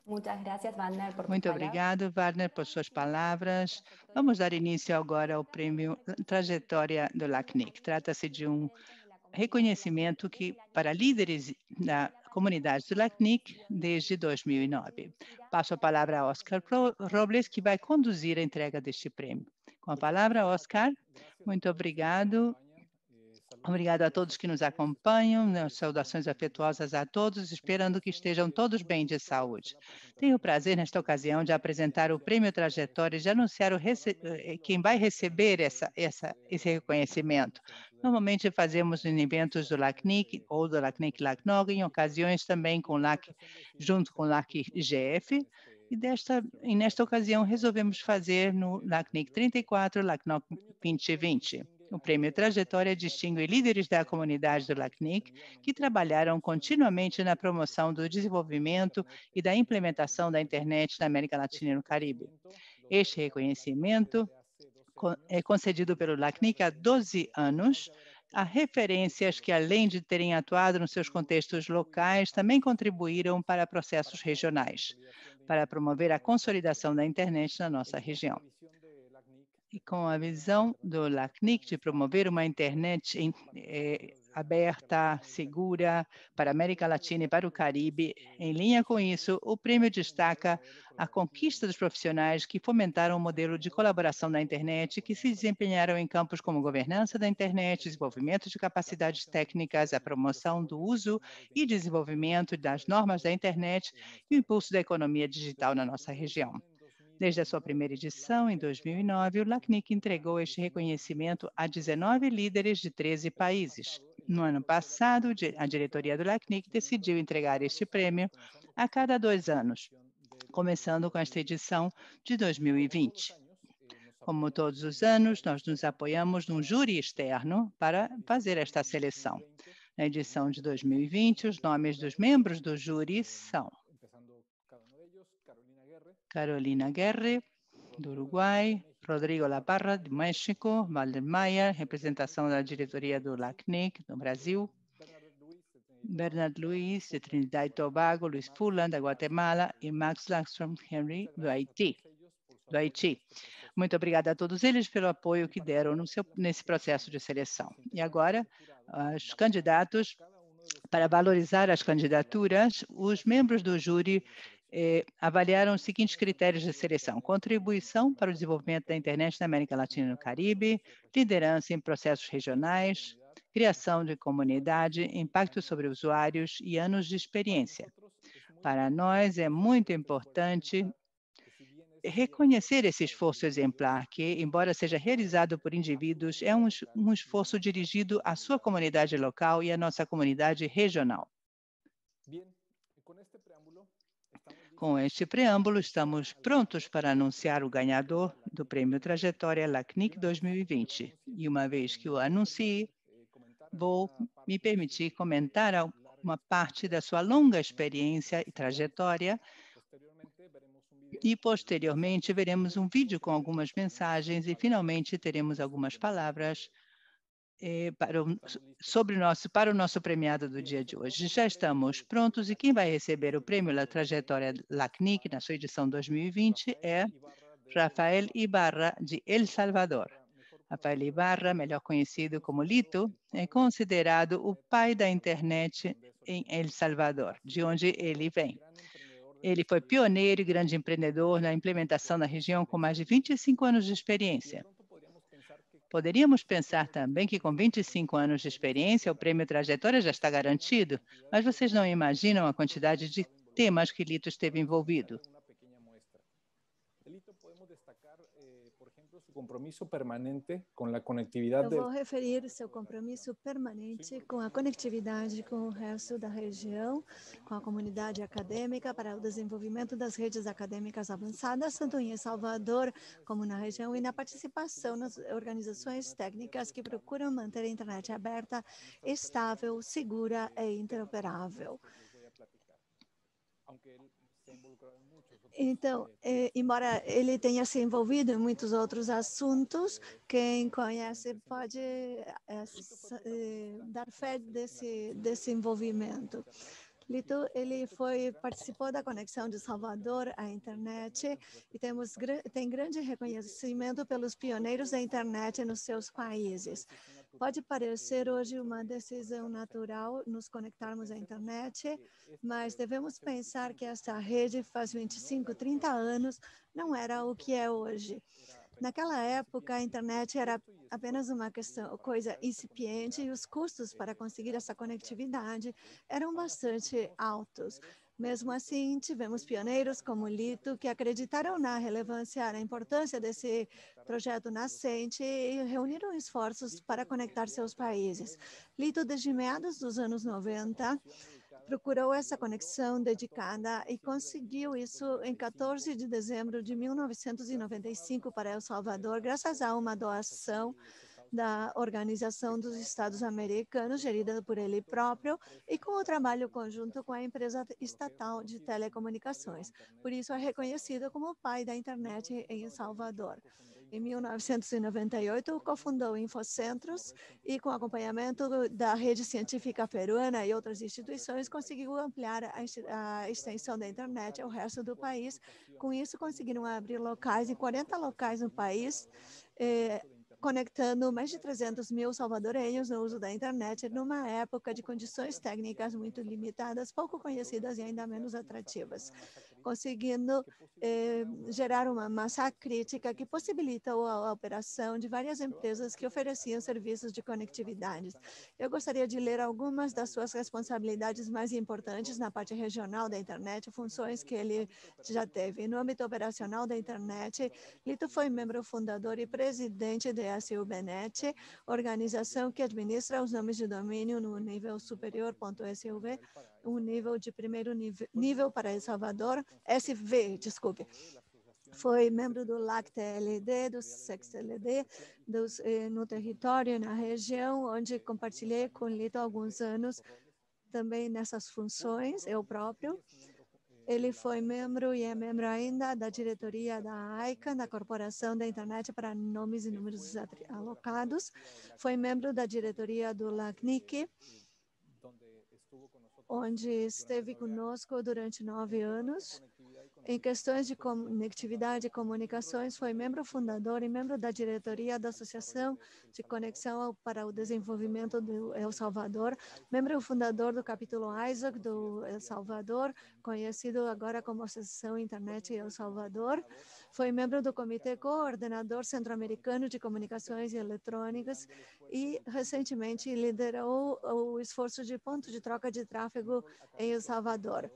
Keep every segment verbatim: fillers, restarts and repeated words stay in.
Muchas gracias, Wagner, por tus Muito palabras. obrigado, Wagner, por suas palavras. Vamos dar início agora ao prêmio Trajetória do LACNIC. Trata-se de um reconhecimento que para líderes da comunidade do LACNIC desde dois mil e nove. Passo a palavra a Oscar Robles, que vai conduzir a entrega deste prêmio. Com a palavra, Oscar. Muito obrigado. Obrigado a todos que nos acompanham, né, saudações afetuosas a todos, esperando que estejam todos bem de saúde. Tenho o prazer, nesta ocasião, de apresentar o Prêmio Trajetória e de anunciar o quem vai receber essa, essa, esse reconhecimento. Normalmente fazemos em eventos do LACNIC ou do LACNIC-LACNOG, em ocasiões também com LAC, junto com o LAC-I G F, e, desta, e nesta ocasião resolvemos fazer no LACNIC trinta e quatro, LACNOG vinte e vinte. O Prêmio Trajetória distingue líderes da comunidade do LACNIC que trabalharam continuamente na promoção do desenvolvimento e da implementação da internet na América Latina e no Caribe. Este reconhecimento é concedido pelo LACNIC há doze anos, a referências que, além de terem atuado nos seus contextos locais, também contribuíram para processos regionais, para promover a consolidação da internet na nossa região. E com a visão do LACNIC de promover uma internet em, eh, aberta, segura para a América Latina e para o Caribe, em linha com isso, o prêmio destaca a conquista dos profissionais que fomentaram o modelo de colaboração na internet, que se desempenharam em campos como governança da internet, desenvolvimento de capacidades técnicas, a promoção do uso e desenvolvimento das normas da internet e o impulso da economia digital na nossa região. Desde a sua primeira edição, em dois mil e nove, o LACNIC entregou este reconhecimento a dezenove líderes de treze países. No ano passado, a diretoria do LACNIC decidiu entregar este prêmio a cada dois anos, começando com esta edição de dois mil e vinte. Como todos os anos, nós nos apoiamos num júri externo para fazer esta seleção. Na edição de dois mil e vinte, os nomes dos membros do júri são Carolina Guerre, do Uruguai, Rodrigo Laparra, do México, Walter Maia, representação da diretoria do LACNIC, no Brasil, Bernard Luiz, de Trinidad e Tobago, Luiz Fulan, da Guatemala, e Max Langstrom Henry, do Haiti. Do Haiti. Muito obrigada a todos eles pelo apoio que deram no seu, nesse processo de seleção. E agora, os candidatos, para valorizar as candidaturas, os membros do júri Eh, avaliaram os seguintes critérios de seleção: contribuição para o desenvolvimento da internet na América Latina e no Caribe, liderança em processos regionais, criação de comunidade, impacto sobre usuários e anos de experiência. Para nós é muito importante reconhecer esse esforço exemplar, que, embora seja realizado por indivíduos, é um, um esforço dirigido à sua comunidade local e à nossa comunidade regional. Com este preâmbulo, estamos prontos para anunciar o ganhador do Prêmio Trajetória LACNIC dois mil e vinte. E uma vez que o anuncie, vou me permitir comentar uma parte da sua longa experiência e trajetória e, posteriormente, veremos um vídeo com algumas mensagens e, finalmente, teremos algumas palavras Eh, para o, sobre o nosso, para o nosso premiado do dia de hoje. Já estamos prontos e quem vai receber o prêmio La Trajetória LACNIC na sua edição dois mil e vinte é Rafael Ibarra, de El Salvador. Rafael Ibarra, melhor conhecido como Lito, é considerado o pai da internet em El Salvador, de onde ele vem. Ele foi pioneiro e grande empreendedor na implementação na região com mais de vinte e cinco anos de experiência. Poderíamos pensar também que com vinte e cinco anos de experiência, o prêmio Trajetória já está garantido, mas vocês não imaginam a quantidade de temas que Lito esteve envolvido. Eu vou referir seu compromisso permanente com a conectividade com o resto da região, com a comunidade acadêmica para o desenvolvimento das redes acadêmicas avançadas, tanto em El Salvador como na região, e na participação nas organizações técnicas que procuram manter a internet aberta, estável, segura e interoperável. Então, eh, embora ele tenha se envolvido em muitos outros assuntos, quem conhece pode eh, eh, dar fé desse, desse envolvimento. Lito, ele foi, participou da conexão de Salvador à internet e temos, tem grande reconhecimento pelos pioneiros da internet nos seus países. Pode parecer hoje uma decisão natural nos conectarmos à internet, mas devemos pensar que essa rede faz vinte e cinco, trinta anos não era o que é hoje. Naquela época, a internet era apenas uma questão, coisa incipiente e os custos para conseguir essa conectividade eram bastante altos. Mesmo assim, tivemos pioneiros como Lito que acreditaram na relevância, na importância desse projeto nascente e reuniram esforços para conectar seus países. Lito, desde meados dos anos noventa, procurou essa conexão dedicada e conseguiu isso em quatorze de dezembro de mil novecentos e noventa e cinco para El Salvador, graças a uma doação da Organização dos Estados Americanos, gerida por ele próprio, e com o trabalho conjunto com a empresa estatal de telecomunicações. Por isso, é reconhecido como o pai da internet em El Salvador. Em mil novecentos e noventa e oito, cofundou Infocentros e, com acompanhamento da Rede Científica Peruana e outras instituições, conseguiu ampliar a, a extensão da internet ao resto do país. Com isso, conseguiram abrir locais, em quarenta locais no país, eh, conectando mais de trezentos mil salvadorenhos no uso da internet numa época de condições técnicas muito limitadas, pouco conhecidas e ainda menos atrativas, conseguindo eh, gerar uma massa crítica que possibilitou a, a operação de várias empresas que ofereciam serviços de conectividade. Eu gostaria de ler algumas das suas responsabilidades mais importantes na parte regional da internet, funções que ele já teve. No âmbito operacional da internet, Lito foi membro fundador e presidente da S U B N E T, organização que administra os nomes de domínio no nível superior.suv, um nível de primeiro nível, nível para El Salvador, S V, desculpe. Foi membro do L A C T L D, do S E X L D, dos, eh, no território, na região, onde compartilhei com Lito há alguns anos também nessas funções, eu próprio. Ele foi membro e é membro ainda da diretoria da I C A N, da Corporação da Internet para Nomes e Números Alocados. Foi membro da diretoria do LACNIC, onde esteve conosco durante nove anos. Em questões de conectividade e comunicações, foi membro fundador e membro da diretoria da Associação de Conexão para o Desenvolvimento do El Salvador, membro fundador do capítulo Isaac do El Salvador, conhecido agora como Associação Internet El Salvador. Foi membro do Comitê Coordenador Centro-Americano de Comunicações e Eletrônicas e, recentemente, liderou o esforço de ponto de troca de tráfego em El Salvador.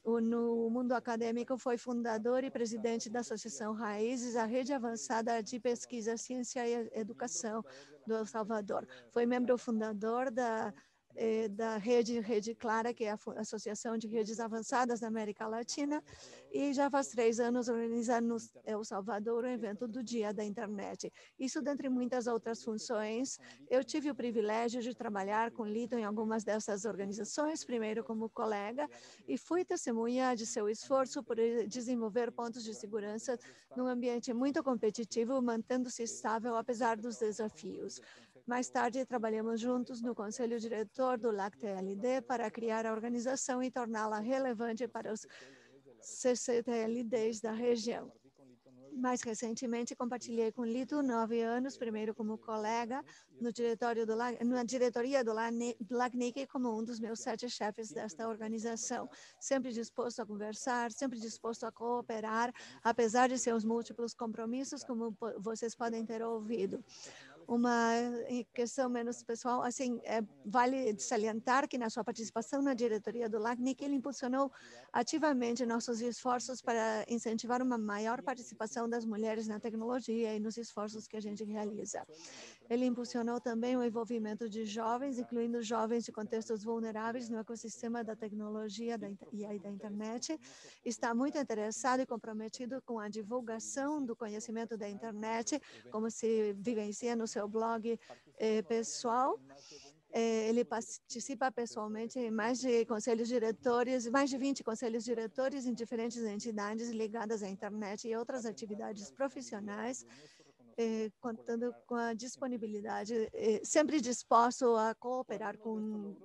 No mundo acadêmico, foi fundador e presidente da Associação Raízes, a rede avançada de pesquisa, ciência e educação do El Salvador. Foi membro fundador da, eh, da rede Rede Clara, que é a Associação de Redes Avançadas da América Latina, e já faz três anos organiza no El Salvador o evento do Dia da Internet. Isso dentre muitas outras funções. Eu tive o privilégio de trabalhar com Lito em algumas dessas organizações, primeiro como colega, e fui testemunha de seu esforço por desenvolver pontos de segurança num ambiente muito competitivo, mantendo-se estável apesar dos desafios. Mais tarde, trabalhamos juntos no conselho diretor do L A C T L D para criar a organização e torná-la relevante para os C C T L Ds da região. Mais recentemente, compartilhei com Lito nove anos, primeiro como colega no diretório do, na diretoria do LACNIC, como um dos meus sete chefes desta organização, sempre disposto a conversar, sempre disposto a cooperar, apesar de seus múltiplos compromissos, como vocês podem ter ouvido. Uma questão menos pessoal, assim, é, vale salientar que na sua participação na diretoria do LACNIC, ele impulsionou ativamente nossos esforços para incentivar uma maior participação das mulheres na tecnologia e nos esforços que a gente realiza. Ele impulsionou também o envolvimento de jovens, incluindo jovens de contextos vulneráveis no ecossistema da tecnologia e da internet. Está muito interessado e comprometido com a divulgação do conhecimento da internet, como se vivencia no seu blog eh, pessoal. Eh, ele participa pessoalmente em mais de conselhos diretores, mais de vinte conselhos diretores em diferentes entidades ligadas à internet e outras atividades profissionais, eh, contando com a disponibilidade, eh, sempre disposto a cooperar com,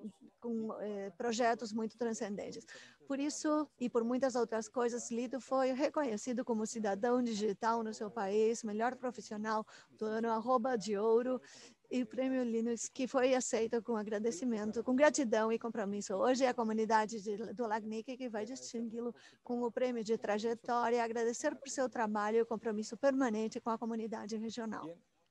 com eh, projetos muito transcendentes. Por isso, e por muitas outras coisas, Lito foi reconhecido como cidadão digital no seu país, melhor profissional do ano, arroba de ouro, e o prêmio Linux, que foi aceito com agradecimento, com gratidão e compromisso. Hoje é a comunidade de, do LACNIC que vai distingui-lo com o prêmio de trajetória, agradecer por seu trabalho e compromisso permanente com a comunidade regional.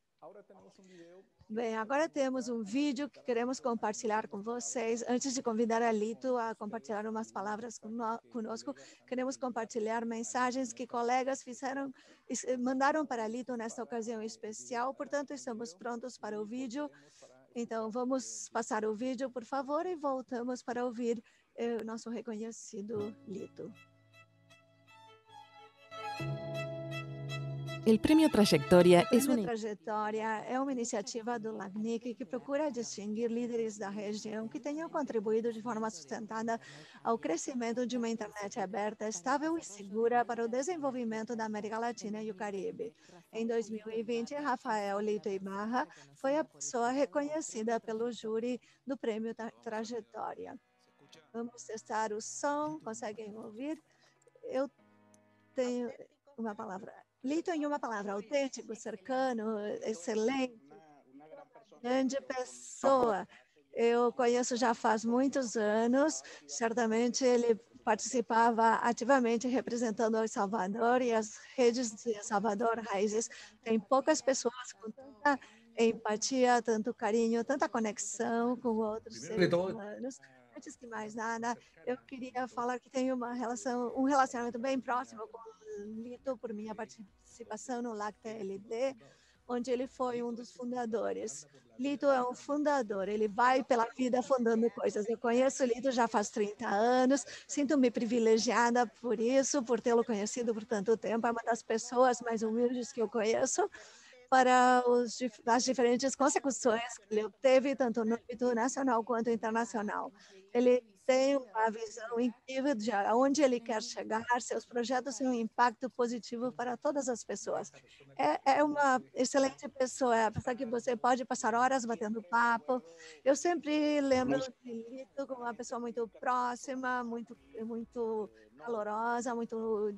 Bem, agora temos um vídeo que queremos compartilhar com vocês. Antes de convidar a Lito a compartilhar umas palavras conosco, queremos compartilhar mensagens que colegas fizeram, mandaram para a Lito nesta ocasião especial. Portanto, estamos prontos para o vídeo. Então, vamos passar o vídeo, por favor, e voltamos para ouvir eh, o nosso reconhecido Lito. El Premio Trayectoria O es Prêmio una... Trajetória é uma iniciativa do LACNIC que procura distinguir líderes da região que tenham contribuído de forma sustentada ao crescimento de uma internet aberta, estável e segura para o desenvolvimento da América Latina e o Caribe. Em dois mil e vinte, Rafael Lito Ibarra foi a pessoa reconhecida pelo júri do Prêmio Trajetória. Vamos testar o som, conseguem ouvir? Eu tenho uma palavra. Lito, em uma palavra, autêntico, cercano, excelente, grande pessoa. Eu conheço já faz muitos anos, certamente ele participava ativamente representando El Salvador e as redes de El Salvador Raízes. Tem poucas pessoas com tanta empatia, tanto carinho, tanta conexão com outros seres humanos. Antes de mais nada, eu queria falar que tenho uma relação, um relacionamento bem próximo com Lito por minha participação no LACTA-L D, onde ele foi um dos fundadores. Lito é um fundador, ele vai pela vida fundando coisas. Eu conheço Lito já faz trinta anos, sinto-me privilegiada por isso, por tê-lo conhecido por tanto tempo. É uma das pessoas mais humildes que eu conheço para os, as diferentes consecuções que ele teve, tanto no âmbito nacional quanto internacional. Ele tem uma visão incrível de onde ele quer chegar, seus projetos têm um impacto positivo para todas as pessoas. É, é uma excelente pessoa, é a pessoa que você pode passar horas batendo papo. Eu sempre lembro de Lito como uma pessoa muito próxima, muito, muito calorosa, muito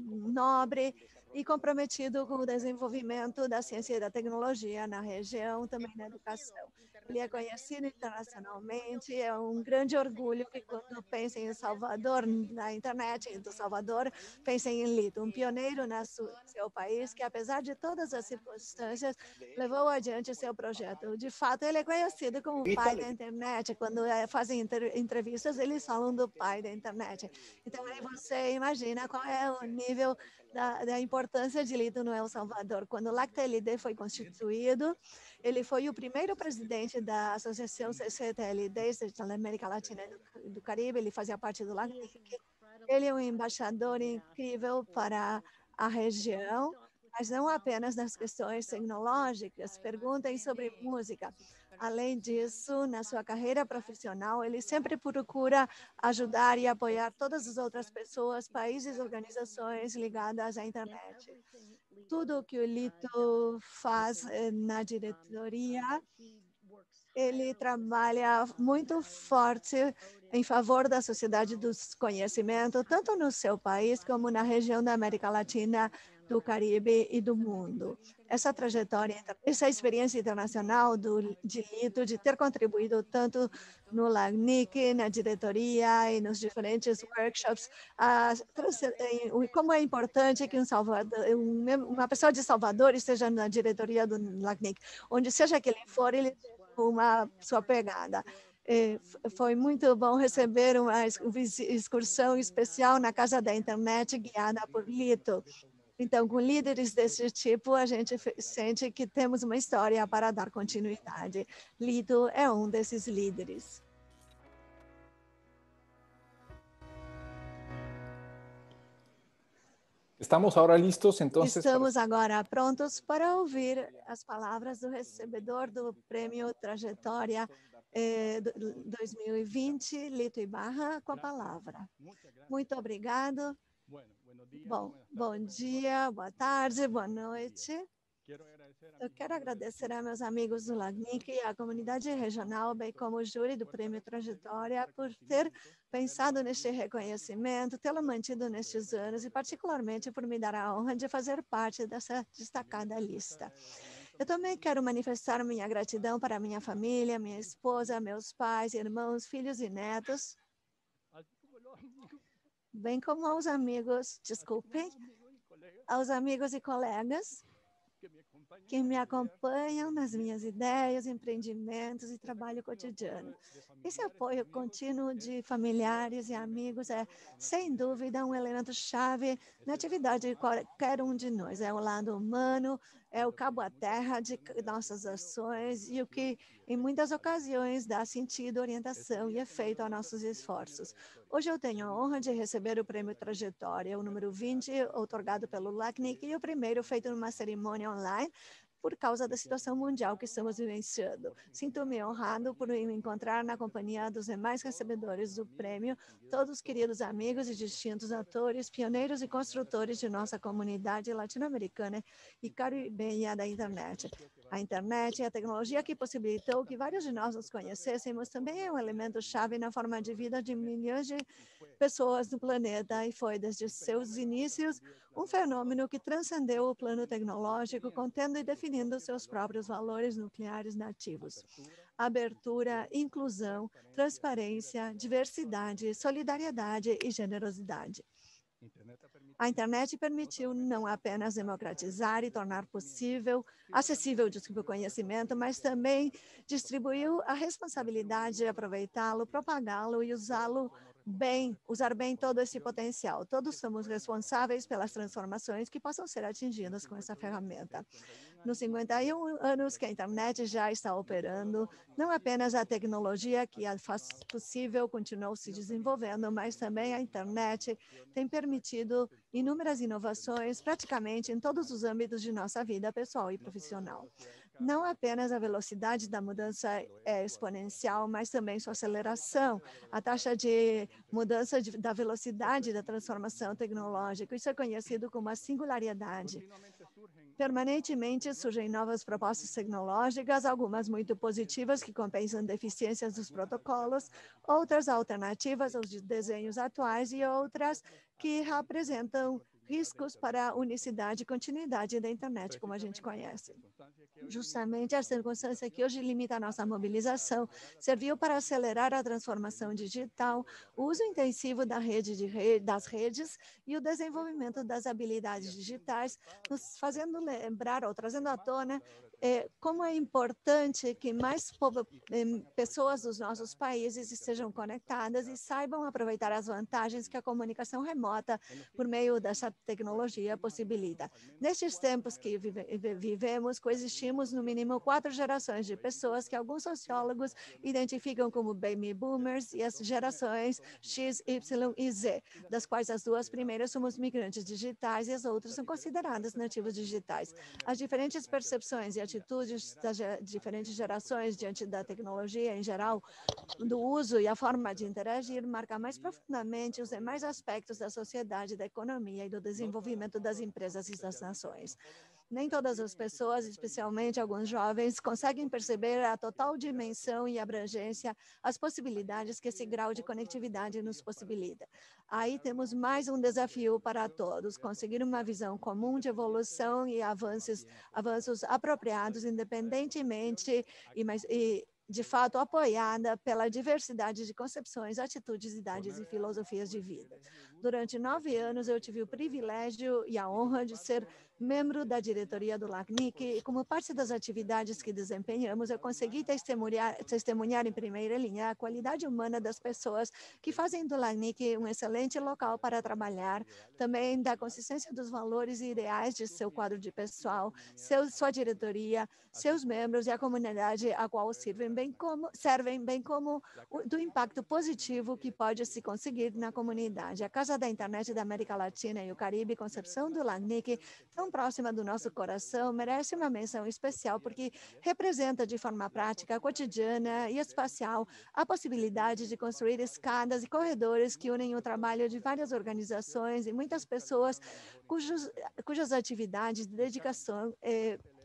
nobre e comprometido com o desenvolvimento da ciência e da tecnologia na região, também na educação. Ele é conhecido internacionalmente, é um grande orgulho que quando pensem em Salvador, na internet do Salvador, pensem em Lito, um pioneiro no seu país, que apesar de todas as circunstâncias, levou adiante seu projeto. De fato, ele é conhecido como o pai da internet. Quando fazem entrevistas, eles falam do pai da internet. Então, aí você imagina qual é o nível da, da importância de Lito no El Salvador. Quando o LACTA-L D foi constituído, ele foi o primeiro presidente da Associação C C T L D, da América Latina e do, do Caribe, ele fazia parte do LACNIC. Ele é um embaixador incrível para a região, mas não apenas nas questões tecnológicas. Perguntem sobre música. Além disso, na sua carreira profissional, ele sempre procura ajudar e apoiar todas as outras pessoas, países e organizações ligadas à internet. Tudo que o Lito faz na diretoria, ele trabalha muito forte em favor da sociedade do conhecimento, tanto no seu país como na região da América Latina, do Caribe e do mundo. Essa trajetória, essa experiência internacional do, de Lito, de ter contribuído tanto no LACNIC, na diretoria e nos diferentes workshops, a, como é importante que um Salvador, uma pessoa de Salvador esteja na diretoria do LACNIC, onde seja que ele for, ele tem uma sua pegada. E foi muito bom receber uma excursão especial na Casa da Internet, guiada por Lito. Então, com líderes desse tipo, a gente sente que temos uma história para dar continuidade. Lito é um desses líderes. Estamos agora listos, então. Estamos agora prontos para ouvir as palavras do recebedor do Prêmio Trajetória eh, dois mil e vinte, Lito Ibarra, com a palavra. Muito obrigado. Bom, bom dia, boa tarde, boa noite. Eu quero agradecer a meus amigos do LACNIC e à comunidade regional, bem como o júri do Prêmio Trajetória, por ter pensado neste reconhecimento, tê-lo mantido nestes anos e, particularmente, por me dar a honra de fazer parte dessa destacada lista. Eu também quero manifestar minha gratidão para minha família, minha esposa, meus pais, irmãos, filhos e netos, bem como aos amigos, desculpem, aos amigos e colegas que me acompanham nas minhas ideias, empreendimentos e trabalho cotidiano. Esse apoio contínuo de familiares e amigos é, sem dúvida, um elemento chave na atividade de qualquer um de nós. É o lado humano, é o cabo à terra de nossas ações e o que, em muitas ocasiões, dá sentido, orientação e efeito a nossos esforços. Hoje eu tenho a honra de receber o Prêmio Trajetória, o número vinte, outorgado pelo LACNIC, e o primeiro feito numa cerimônia online, por causa da situação mundial que estamos vivenciando. Sinto-me honrado por me encontrar na companhia dos demais recebedores do prêmio, todos queridos amigos e distintos atores, pioneiros e construtores de nossa comunidade latino-americana e caribenha da internet. A internet e a tecnologia que possibilitou que vários de nós nos conhecêssemos também é um elemento chave na forma de vida de milhões de pessoas no planeta e foi, desde seus inícios, um fenômeno que transcendeu o plano tecnológico, contendo e definindo seus próprios valores nucleares nativos. Abertura, inclusão, transparência, diversidade, solidariedade e generosidade. A internet permitiu não apenas democratizar e tornar possível, acessível o conhecimento, mas também distribuiu a responsabilidade de aproveitá-lo, propagá-lo e usá-lo bem, usar bem todo esse potencial. Todos somos responsáveis pelas transformações que possam ser atingidas com essa ferramenta. Nos cinquenta e um anos que a internet já está operando, não apenas a tecnologia que a faz possível continuou se desenvolvendo, mas também a internet tem permitido inúmeras inovações praticamente em todos os âmbitos de nossa vida pessoal e profissional. Não apenas a velocidade da mudança é exponencial, mas também sua aceleração, a taxa de mudança de, da velocidade da transformação tecnológica, isso é conhecido como a singularidade. Permanentemente surgem novas propostas tecnológicas, algumas muito positivas que compensam deficiências dos protocolos, outras alternativas aos desenhos atuais e outras que apresentam riscos para a unicidade e continuidade da internet, como a gente conhece. Justamente a circunstância que hoje limita a nossa mobilização serviu para acelerar a transformação digital, o uso intensivo da rede de re... das redes e o desenvolvimento das habilidades digitais, nos fazendo lembrar ou trazendo à tona eh, como é importante que mais povo... eh, pessoas dos nossos países estejam conectadas e saibam aproveitar as vantagens que a comunicação remota por meio dessa tecnologia possibilita. Nestes tempos que vive... vivemos, coexistimos no mínimo quatro gerações de pessoas que alguns sociólogos identificam como baby boomers e as gerações X, Y e Z, das quais as duas primeiras somos migrantes digitais e as outras são consideradas nativos digitais. As diferentes percepções e atitudes das diferentes gerações diante da tecnologia em geral, do uso e a forma de interagir, marca mais profundamente os demais aspectos da sociedade, da economia e do desenvolvimento das empresas e das nações. Nem todas as pessoas, especialmente alguns jovens, conseguem perceber a total dimensão e abrangência, as possibilidades que esse grau de conectividade nos possibilita. Aí temos mais um desafio para todos, conseguir uma visão comum de evolução e avanços, avanços apropriados, independentemente e, mais, e de fato apoiada pela diversidade de concepções, atitudes, idades e filosofias de vida. Durante nove anos, eu tive o privilégio e a honra de ser membro da diretoria do LACNIC, e como parte das atividades que desempenhamos, eu consegui testemunhar, testemunhar em primeira linha a qualidade humana das pessoas que fazem do LACNIC um excelente local para trabalhar, também da consistência dos valores e ideais de seu quadro de pessoal, seu, sua diretoria, seus membros e a comunidade a qual servem, bem como, servem, bem como o, do impacto positivo que pode se conseguir na comunidade. A Casa da Internet da América Latina e o Caribe, concepção do LACNIC, tão próxima do nosso coração, merece uma menção especial porque representa de forma prática, cotidiana e espacial a possibilidade de construir escadas e corredores que unem o trabalho de várias organizações e muitas pessoas cujos, cujas atividades de dedicação eh,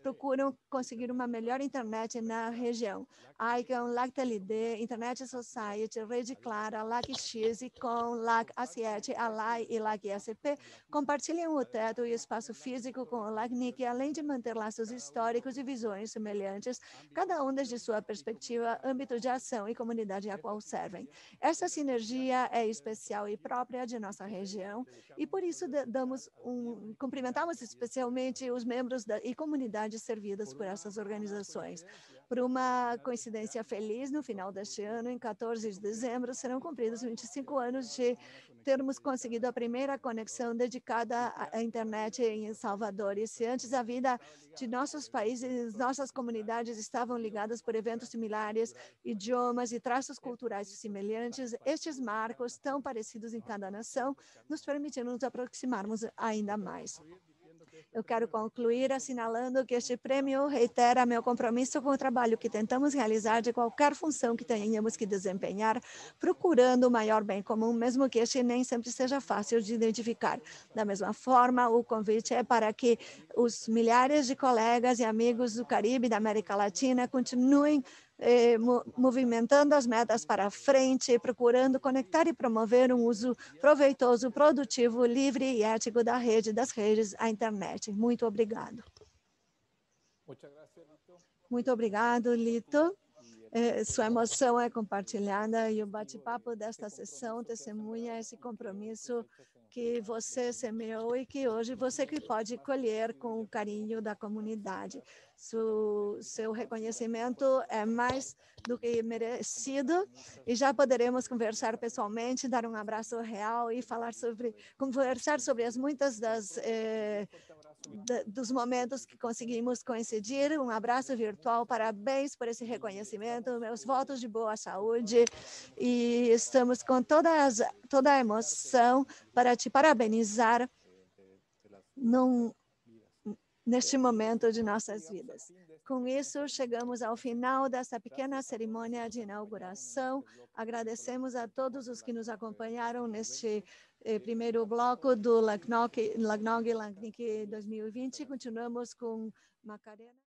procuram conseguir uma melhor internet na região. Icon, LAC-T L D, Internet Society, Rede Clara, LAC-X, Icon, LAC-A sete, Alai e LAC-S P compartilham o teto e espaço físico com o LACNIC, além de manter laços históricos e visões semelhantes, cada um desde sua perspectiva, âmbito de ação e comunidade a qual servem. Essa sinergia é especial e própria de nossa região e por isso damos um, cumprimentamos especialmente os membros da, e comunidades servidas por essas organizações. Por uma coincidência feliz, no final deste ano, em quatorze de dezembro, serão cumpridos vinte e cinco anos de termos conseguido a primeira conexão dedicada à internet em Salvador. E se antes a vida de nossos países, nossas comunidades estavam ligadas por eventos similares, idiomas e traços culturais semelhantes, estes marcos, tão parecidos em cada nação, nos permitiram nos aproximarmos ainda mais. Eu quero concluir assinalando que este prêmio reitera meu compromisso com o trabalho que tentamos realizar de qualquer função que tenhamos que desempenhar, procurando o maior bem comum, mesmo que este nem sempre seja fácil de identificar. Da mesma forma, o convite é para que os milhares de colegas e amigos do Caribe e da América Latina continuem Eh, movimentando as metas para frente, procurando conectar e promover um uso proveitoso, produtivo, livre e ético da rede, das redes, à internet. Muito obrigado. Muito obrigado, Lito. Eh, sua emoção é compartilhada e o bate-papo desta sessão testemunha esse compromisso que você semeou e que hoje você que pode colher com o carinho da comunidade. Seu, seu reconhecimento é mais do que merecido e já poderemos conversar pessoalmente, dar um abraço real e falar sobre, conversar sobre as muitas das eh, dos momentos que conseguimos coincidir. Um abraço virtual, parabéns por esse reconhecimento, meus votos de boa saúde e estamos com todas, toda a emoção para te parabenizar num, neste momento de nossas vidas. Com isso, chegamos ao final dessa pequena cerimônia de inauguração. Agradecemos a todos os que nos acompanharam neste eh, primeiro bloco do LACNOG, LACNOG, LACNIC dois mil e vinte. Continuamos com Macarena.